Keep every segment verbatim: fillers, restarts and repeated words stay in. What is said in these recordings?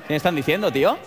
¿Qué están diciendo, tío?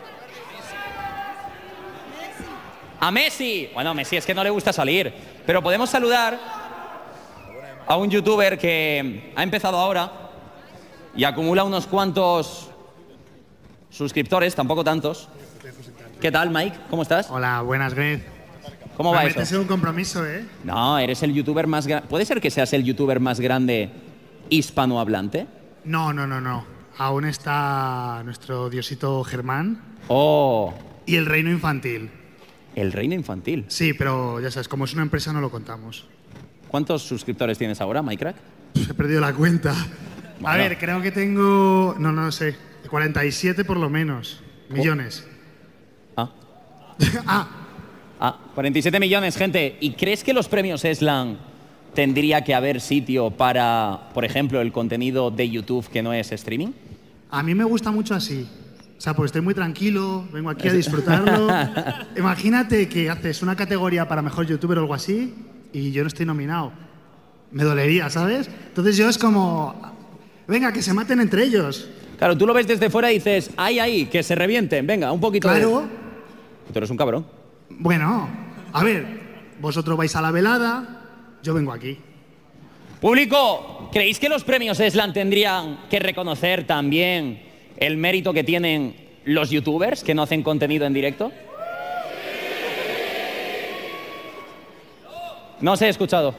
¡A Messi! Bueno, Messi es que no le gusta salir. Pero podemos saludar a un youtuber que ha empezado ahora y acumula unos cuantos suscriptores, tampoco tantos. ¿Qué tal, Mike? ¿Cómo estás? Hola, buenas, Greg. ¿Cómo va eso? Es un compromiso, ¿eh? No, eres el youtuber más grande. ¿Puede ser que seas el youtuber más grande hispanohablante? No, no, no, no. Aún está nuestro diosito Germán. Oh. Y el reino infantil. El reino infantil. Sí, pero ya sabes, como es una empresa no lo contamos. ¿Cuántos suscriptores tienes ahora, Minecraft? He perdido la cuenta. Bueno. A ver, creo que tengo… No, no sé. cuarenta y siete por lo menos. Millones. Ah. ah. Ah, cuarenta y siete millones, gente. ¿Y crees que los premios Eslan tendría que haber sitio para, por ejemplo, el contenido de YouTube que no es streaming? A mí me gusta mucho así. O sea, pues estoy muy tranquilo, vengo aquí a disfrutarlo. Imagínate que haces una categoría para mejor youtuber o algo así y yo no estoy nominado. Me dolería, ¿sabes? Entonces yo es como… Venga, que se maten entre ellos. Claro, tú lo ves desde fuera y dices, ay, ay, que se revienten, venga, un poquito Claro. de… Tú eres un cabrón. Bueno, a ver, vosotros vais a la velada, yo vengo aquí. Público, ¿creéis que los premios Eslan tendrían que reconocer también el mérito que tienen los youtubers que no hacen contenido en directo? No os he escuchado.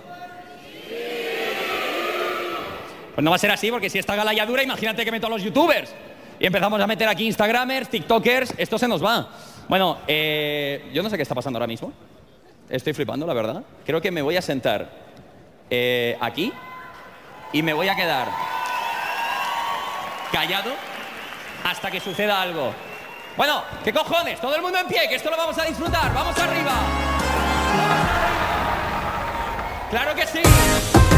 Pues no va a ser así, porque si esta gala ya dura, imagínate que meto a los youtubers. Y empezamos a meter aquí instagramers, tiktokers, esto se nos va. Bueno, eh, yo no sé qué está pasando ahora mismo. Estoy flipando, la verdad. Creo que me voy a sentar eh, aquí y me voy a quedar callado hasta que suceda algo. Bueno, ¿qué cojones? Todo el mundo en pie, que esto lo vamos a disfrutar. ¡Vamos arriba! ¡Vamos arriba! ¡Claro que sí!